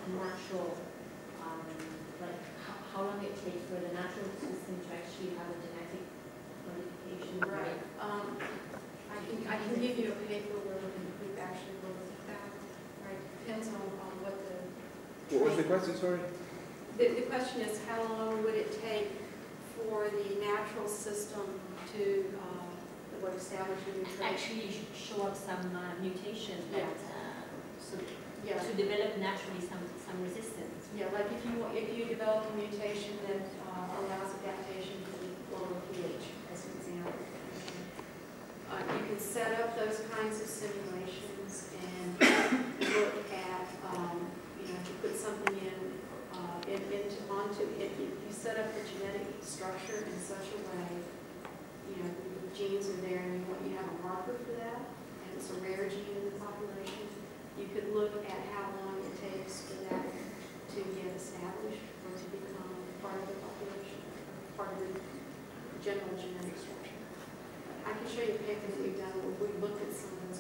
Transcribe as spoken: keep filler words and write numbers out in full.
a natural, um, like how, how long it takes for the natural system to actually have a genetic modification. Right. Um, I can, I can give you a paper where we've actually looked at that. Right. Depends on, on what the. What was the question, sorry? The, the question is, how long would it take for the natural system to, uh, what establish a new trait? Actually show up some uh, mutation that, uh, so Yeah. to develop naturally some, some resistance. Yeah, like if you, if you develop a mutation that uh, allows adaptation to lower pH, as an example. Uh, you can set up those kinds of simulations and look at, um, you know, if you put something in, uh, in, into, onto, if you, you set up the genetic structure in such a way, you know, the genes are there and you want, you have a marker for that, and it's a rare gene in the population, you could look at how long it takes for that to get established or to become part of the population, part of the general genetic structure. I can show you a paper that we've done where we looked at some of